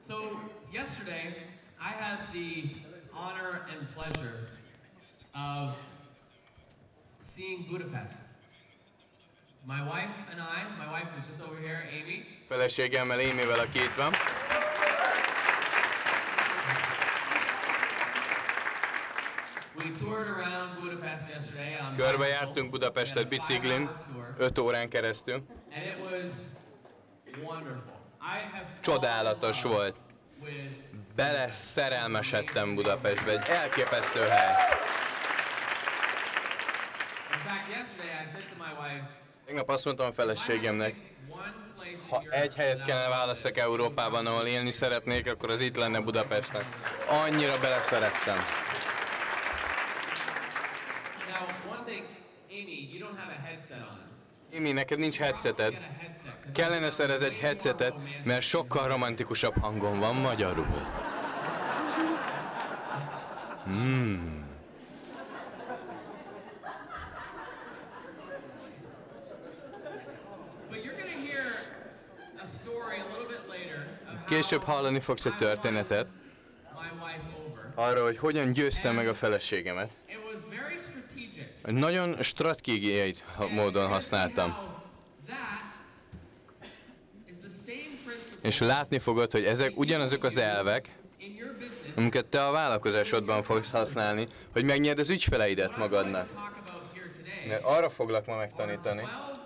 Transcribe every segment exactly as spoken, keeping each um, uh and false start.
So yesterday, I had the honor and pleasure of seeing Budapest. My wife and I, my wife is just over here, Amy. Feleségemmel, Amyvel, aki itt van. We toured around Budapest yesterday on Körbejártunk Budapestet biciklin, öt órán keresztül. And it was wonderful. I have Csodálatos volt. Bele szerelmesedtem Budapestbe, egy elképesztő hely. In fact, yesterday I said to my wife, Tegnap azt mondtam a feleségemnek, ha egy helyet kellene válaszok Európában, ahol élni szeretnék, akkor az itt lenne Budapesten. Annyira beleszerettem. now one thing, Amy, you don't have a headset on. Amy, neked nincs headseted. Kellene szerez egy headsetet, mert sokkal romantikusabb hangon van magyarul. Hmm. Később hallani fogsz egy történetet arról, hogy hogyan győztem meg a feleségemet. Nagyon stratégiai módon használtam. És látni fogod, hogy ezek ugyanazok az elvek, amiket te a vállalkozásodban fogsz használni, hogy megnyerd az ügyfeleidet magadnak. Mert arra foglak ma megtanítani.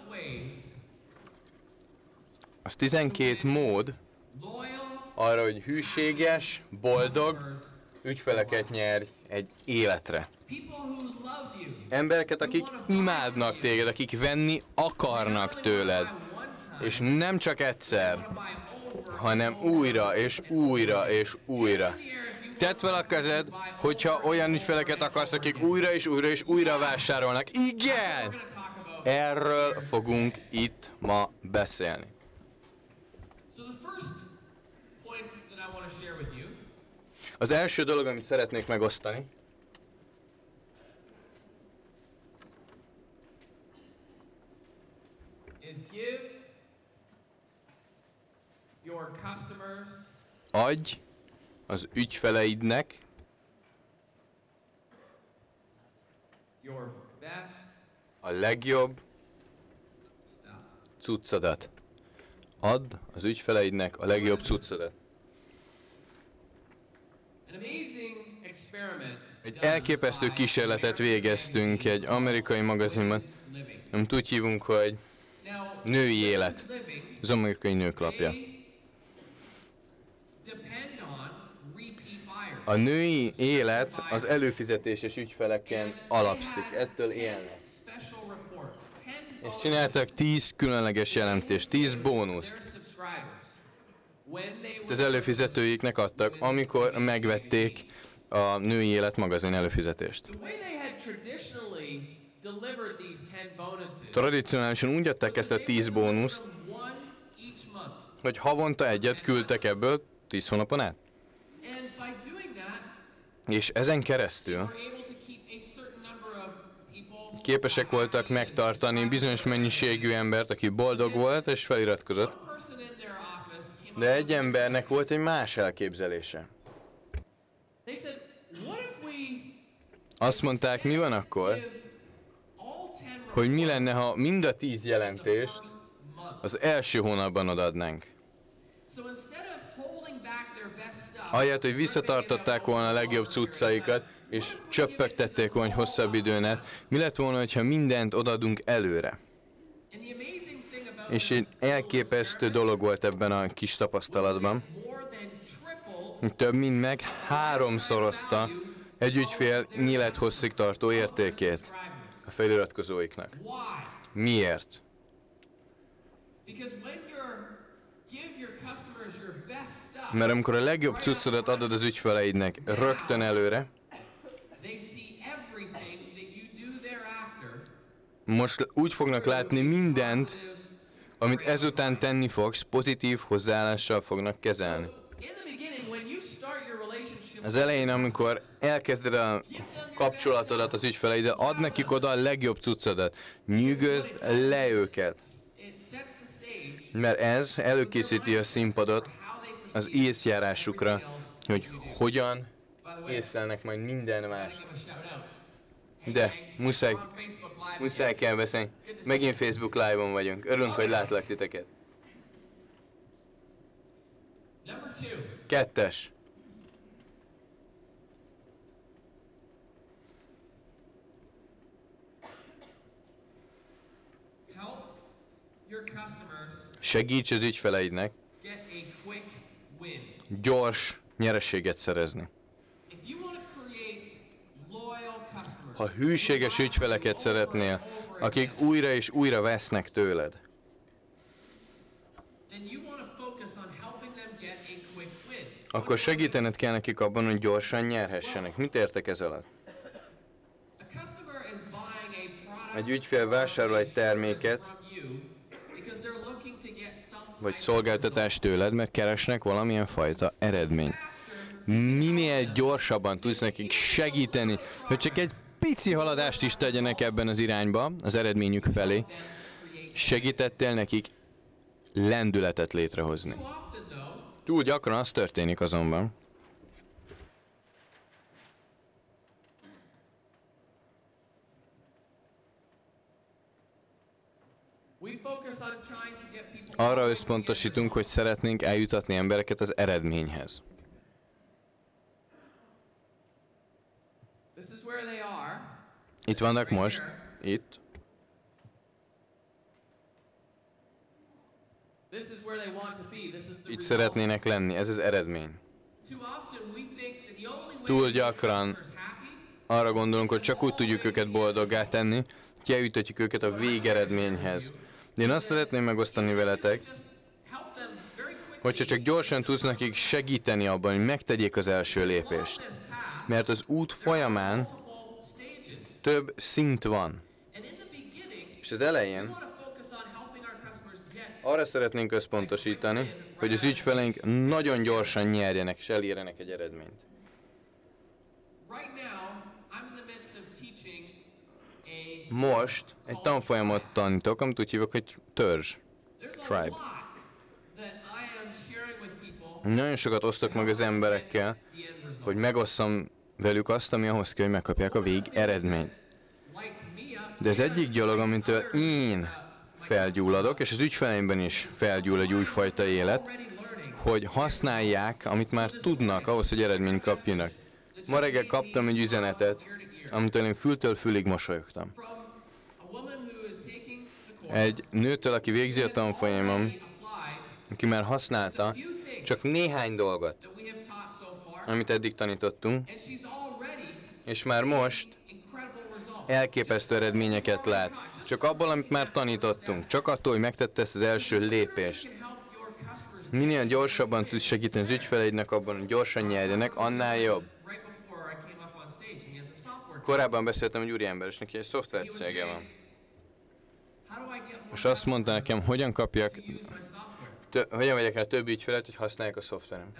Az tizenkét mód arra, hogy hűséges, boldog ügyfeleket nyerj egy életre. Embereket, akik imádnak téged, akik venni akarnak tőled. És nem csak egyszer, hanem újra és újra és újra. Tedd fel a kezed, hogyha olyan ügyfeleket akarsz, akik újra és újra és újra vásárolnak. Igen! Erről fogunk itt ma beszélni. Az első dolog, amit szeretnék megosztani, adj az ügyfeleidnek a legjobb cuccodat. Add az ügyfeleidnek a legjobb cuccodat. Egy elképesztő kísérletet végeztünk egy amerikai magazinban, amit úgy hívunk, hogy Női Élet, az amerikai nőklapja. A női élet az előfizetéses ügyfeleken alapszik, ettől élnek. És csináltak tíz különleges jelentést, tíz bónuszt. Az előfizetőiknek adtak, amikor megvették a Női Élet magazin előfizetést. Tradicionálisan úgy adták ezt a tíz bónuszt, hogy havonta egyet küldtek ebből tíz hónapon át. És ezen keresztül képesek voltak megtartani bizonyos mennyiségű embert, aki boldog volt és feliratkozott. De egy embernek volt egy más elképzelése. Azt mondták, mi van akkor, hogy mi lenne, ha mind a tíz jelentést az első hónapban odaadnánk. Ahelyett, hogy visszatartották volna a legjobb cuccaikat, és csöppögtették volna hosszabb időn át, mi lett volna, hogyha mindent odaadunk előre? És egy elképesztő dolog volt ebben a kis tapasztalatban. Több mint meg háromszorozta egy ügyfél élethosszig tartó értékét a feliratkozóiknak. Miért? Mert amikor a legjobb cuccodat adod az ügyfeleidnek rögtön előre, most úgy fognak látni mindent, amit ezután tenni fogsz, pozitív hozzáállással fognak kezelni. Az elején, amikor elkezded a kapcsolatodat az ügyfeleiddel, add nekik oda a legjobb cuccodat, nyűgözd le őket. Mert ez előkészíti a színpadot az észjárásukra, hogy hogyan észlelnek majd minden mást. De muszáj, muszáj kell beszélni. Megint Facebook Live-on vagyunk. Örülünk, hogy látlak titeket. Kettes. Segíts az ügyfeleidnek gyors nyereséget szerezni. Ha hűséges ügyfeleket szeretnél, akik újra és újra vesznek tőled, akkor segítened kell nekik abban, hogy gyorsan nyerhessenek. Mit értek ez alatt? Egy ügyfél vásárol egy terméket, vagy szolgáltatást tőled, mert keresnek valamilyen fajta eredményt. Minél gyorsabban tudsz nekik segíteni, hogy csak egy pici haladást is tegyenek ebben az irányba, az eredményük felé, segítettél nekik lendületet létrehozni. Túl gyakran az történik azonban, arra összpontosítunk, hogy szeretnénk eljutatni embereket az eredményhez. Itt vannak most, itt. Itt szeretnének lenni, ez az eredmény. Túl gyakran arra gondolunk, hogy csak úgy tudjuk őket boldoggá tenni, hogy eljutatjuk őket a végeredményhez. De én azt szeretném megosztani veletek, hogyha csak gyorsan tudsz nekik segíteni abban, hogy megtegyék az első lépést. Mert az út folyamán több szint van. És az elején arra szeretnénk összpontosítani, hogy az ügyfeleink nagyon gyorsan nyerjenek és elérjenek egy eredményt. Most egy tanfolyamot tanítok, amit úgy hívok, hogy törzs. Tribe. Nagyon sokat osztok meg az emberekkel, hogy megosszam velük azt, ami ahhoz kell, hogy megkapják a vég eredményt. De az egyik dolog, amitől én felgyulladok, és az ügyfeleimben is felgyull egy újfajta élet, hogy használják, amit már tudnak ahhoz, hogy eredményt kapjanak. Ma reggel kaptam egy üzenetet, amitől én fültől fülig mosolyogtam. Egy nőtől, aki végzi a tanfolyamon, aki már használta csak néhány dolgot, amit eddig tanítottunk, és már most elképesztő eredményeket lát. Csak abból, amit már tanítottunk, csak attól, hogy megtette ezt az első lépést. Minél gyorsabban tudsz segíteni az ügyfeleidnek abban, hogy gyorsan nyerjenek, annál jobb. Korábban beszéltem egy úriember, és neki egy szoftvercége van. És azt mondta nekem, hogyan kapjak, tö- hogyan vegyek el több ügyfelet, hogy használják a szoftverem.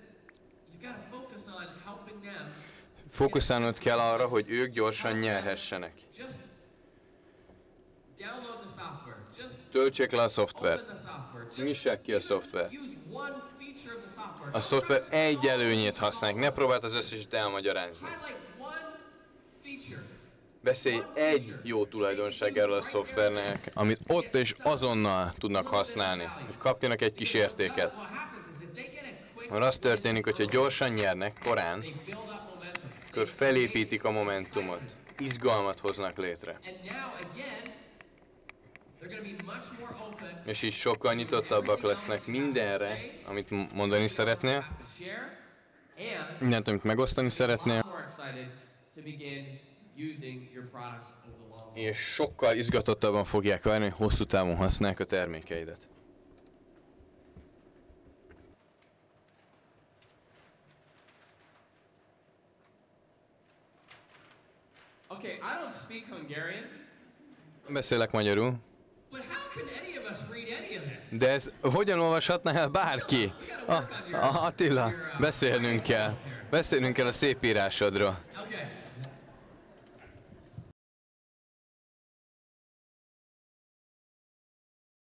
Fókuszálnod kell arra, hogy ők gyorsan nyerhessenek. Töltsék le a szoftvert. Nyissák ki a szoftvert. A szoftver egy előnyét használják, ne próbáld az összeset elmagyarázni. Beszélj egy jó tulajdonságáról a szoftvernek, amit ott és azonnal tudnak használni, hogy kapjanak egy kis értéket. Mert az történik, hogyha gyorsan nyernek, korán, akkor felépítik a momentumot, izgalmat hoznak létre. És így sokkal nyitottabbak lesznek mindenre, amit mondani szeretnél, mindent, amit megosztani szeretnél, és sokkal izgatottabban fogják várni, hogy hosszú távon használják a termékeidet. Okay, I don't speak Hungarian. Beszélek magyarul. But how can any of us read any of this? De ez hogyan olvashatná el bárki? Ah, ah, Attila, beszélnünk kell. Beszélnünk kell a szép írásodról. Okay.